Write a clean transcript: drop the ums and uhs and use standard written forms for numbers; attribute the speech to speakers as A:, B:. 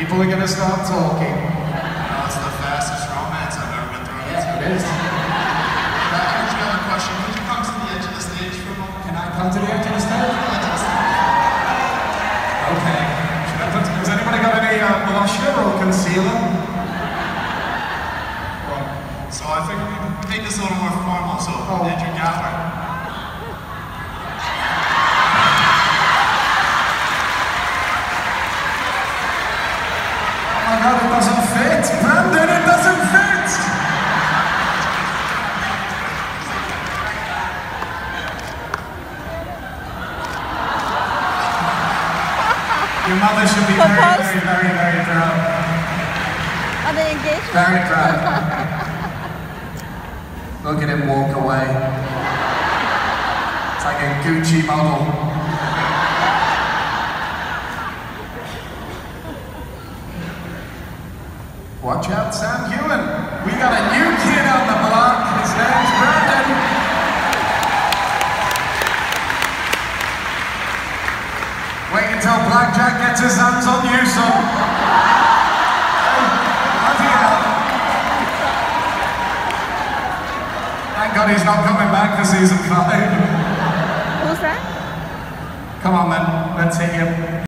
A: People are gonna start talking.
B: It's the fastest romance I've ever been thrown into.
A: It is.
B: I actually have a question. Could you come to the edge of the stage for a moment?
A: Can I come to the edge of the stage? Okay. Has anybody got any blusher or concealer?
B: So I think we can make this a little more formal. So, Andrew Gower.
A: Oh my God, it doesn't fit! Brandon, it doesn't fit! Your mother should be very proud.
C: Are they engaged?
A: Very proud. Look at him walk away. It's like a Gucci model. Watch out, Sam Hewen. We got a new kid on the block. His name's Brandon. Wait until Blackjack gets his hands on you, son. Bloody hell. Thank God he's not coming back for season 5.
C: Who's that?
A: Come on, man. Let's hit him.